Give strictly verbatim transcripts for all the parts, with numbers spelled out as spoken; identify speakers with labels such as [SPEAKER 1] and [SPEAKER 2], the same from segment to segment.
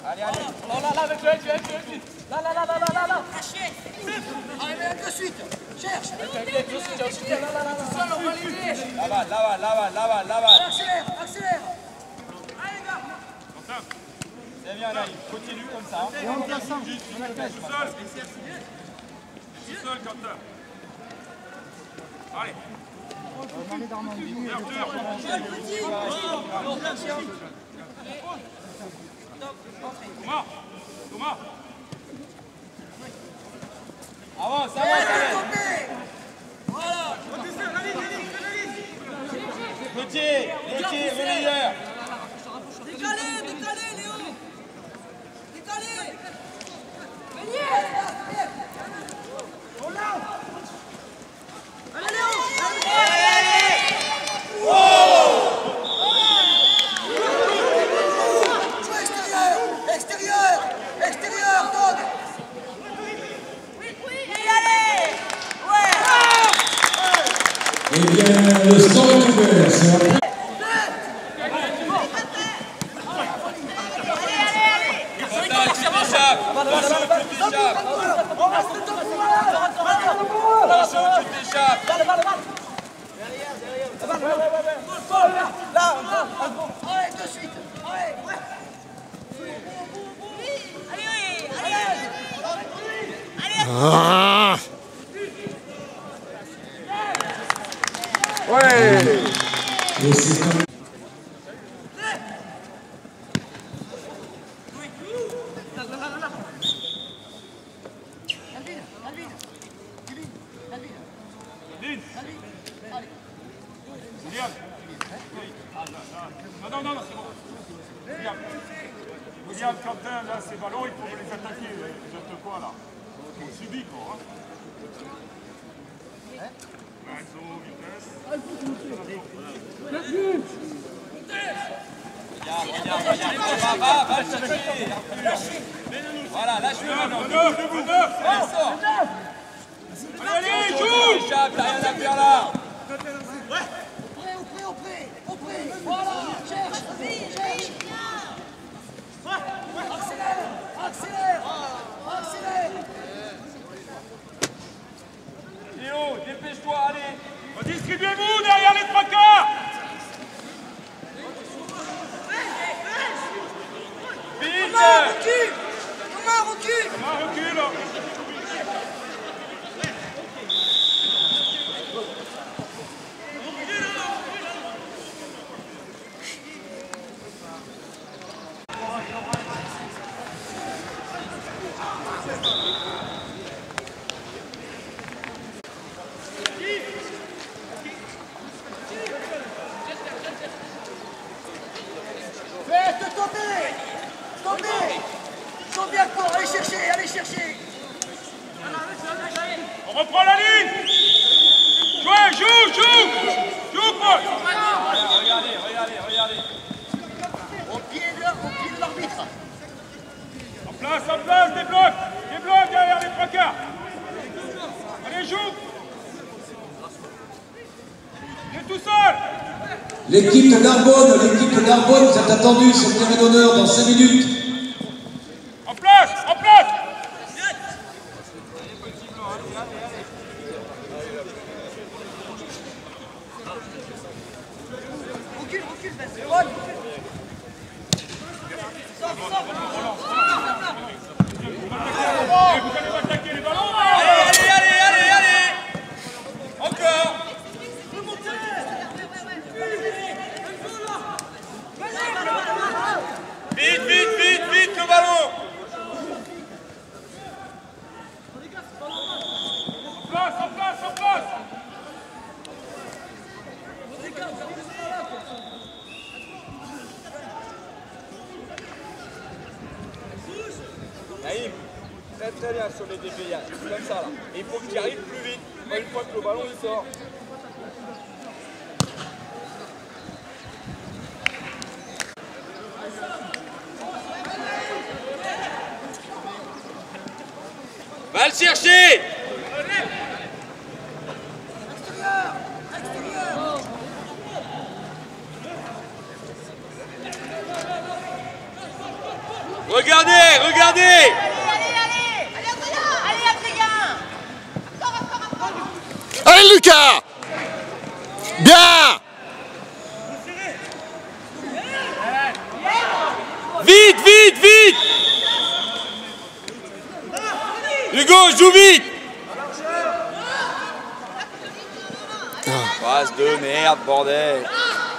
[SPEAKER 1] Allez, allez. Non, là, là, avec le avec le avec le Là, là, là, là, là, là, là.
[SPEAKER 2] Allez, mais de suite. Cherche.
[SPEAKER 1] Avec le avec le soutien, soutien, là, là, là, là.
[SPEAKER 2] Seul, on va l'aider.
[SPEAKER 1] Là-bas, là-bas, là-bas, là-bas, là-bas.
[SPEAKER 2] Accélère, accélère. Allez, gars.
[SPEAKER 1] C'est bien, Naïm. Continue comme ça.
[SPEAKER 3] Et en plaçant.
[SPEAKER 4] Tout seul. Tout seul, Quentin. Allez.
[SPEAKER 3] On va aller dans Normandie.
[SPEAKER 4] Thomas. Thomas.
[SPEAKER 1] Avance, avance,
[SPEAKER 2] Allez,
[SPEAKER 1] allez.
[SPEAKER 2] tomber. Voilà.
[SPEAKER 1] Petit, petit, relayeur.
[SPEAKER 2] Décalez, décalez, Léo. Décalez. Venez. On l'a. Allez, Léo. Joue extérieur. Extérieur. Extérieur, Todd.
[SPEAKER 5] Eh bien, le score est ouvert. C'est un...
[SPEAKER 1] Quentin, tu t'échappes. Attention, tu t'échappes. Attention, tu t'échappes.
[SPEAKER 2] Allez, de suite. Allez.
[SPEAKER 5] Ah ouais. Et c'est un...
[SPEAKER 4] William. Non, non, non, non, c'est bon. William. William, Quentin, là, ces ballons, il faut les attaquer. Vous êtes quoi, là? On subit, quoi. Hein? Réseau, vitesse.
[SPEAKER 1] Regarde, regarde, regarde. Va, va, va le chercher. Voilà, lâche-le maintenant.
[SPEAKER 4] Deux, deux, deux.
[SPEAKER 1] Allez, sors.
[SPEAKER 4] Allez, allez, joue.
[SPEAKER 1] Tu t'échappes, t'as rien à faire là.
[SPEAKER 2] Prêt, au prêt, au prêt, au prêt. Voilà, cherche, cherche. Accélère, accélère, accélère.
[SPEAKER 1] Léo, dépêche-toi, allez.
[SPEAKER 4] Redistribuez-vous derrière les trois quarts.
[SPEAKER 1] Vite.
[SPEAKER 2] Thomas, recule. Thomas, recule.
[SPEAKER 4] Thomas, recule.
[SPEAKER 2] Faites tomber. Tomber. Tombez encore, allez chercher, allez chercher.
[SPEAKER 4] On reprend la ligne. Jouez, joue, joue. Joue, Paul.
[SPEAKER 1] Regardez, regardez, regardez.
[SPEAKER 2] Au pied de, au pied de l'arbitre.
[SPEAKER 4] En place, en place, des blocs. Des blocs derrière les trois quarts. Allez, joue. Il est tout seul.
[SPEAKER 5] L'équipe de Narbonne, l'équipe de Narbonne, vous êtes attendus sur le terrain d'honneur dans cinq minutes.
[SPEAKER 4] En place, en place.
[SPEAKER 2] Recule, recule, Vincent.
[SPEAKER 4] Vous allez attaquer les ballons.
[SPEAKER 1] Allez, allez, allez, allez. Encore. Vite, vite, vite, vite, le ballon.
[SPEAKER 4] En place, en place, en place.
[SPEAKER 1] Naïm, très très bien sur les déviages, comme ça là. Et il faut que tu arrives plus vite, une fois que le ballon il sort. Va le chercher. Regardez, regardez.
[SPEAKER 6] Allez, allez, allez. Allez, Adrien. Allez, Adrien. Encore, encore, encore.
[SPEAKER 7] Allez, Lucas! Bien!
[SPEAKER 1] Vite, vite, vite. Hugo, joue vite. Passe de merde, bordel.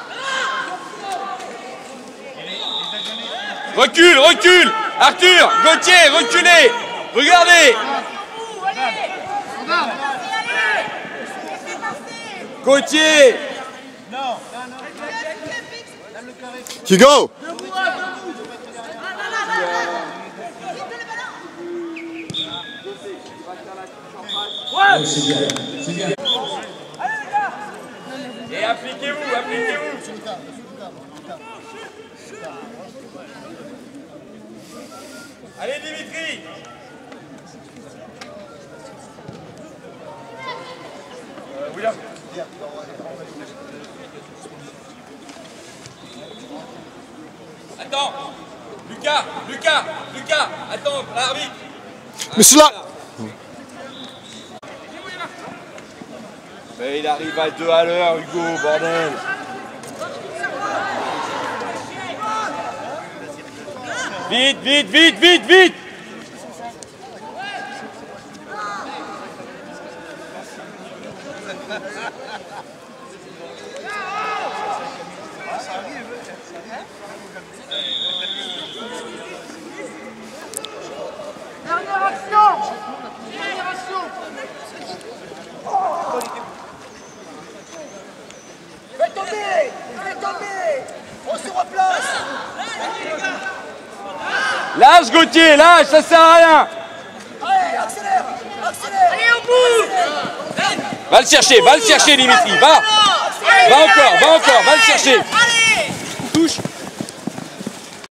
[SPEAKER 1] Recule, recule. Arthur, Gauthier, reculez. Regardez. Gauthier.
[SPEAKER 7] Hugo!
[SPEAKER 5] Ouais, c'est bien, c'est bien.
[SPEAKER 1] Et appliquez-vous, appliquez-vous. Allez Dimitri. Euh, William. Attends. Lucas, Lucas, Lucas, attends, l'arbitre.
[SPEAKER 7] Mais c'est là!
[SPEAKER 1] Mais il arrive à deux à l'heure, Hugo, bordel. Vite, vite, vite, vite, vite.
[SPEAKER 2] Dernière action. Dernière action. Fais tomber. Fais tomber. On se replace.
[SPEAKER 1] Lâche Gauthier, lâche, ça sert à rien.
[SPEAKER 2] Allez, accélère. Accélère. Allez, au bout.
[SPEAKER 1] Va le chercher, va le chercher Dimitri, va. Va encore, va encore, va le chercher.
[SPEAKER 6] Allez.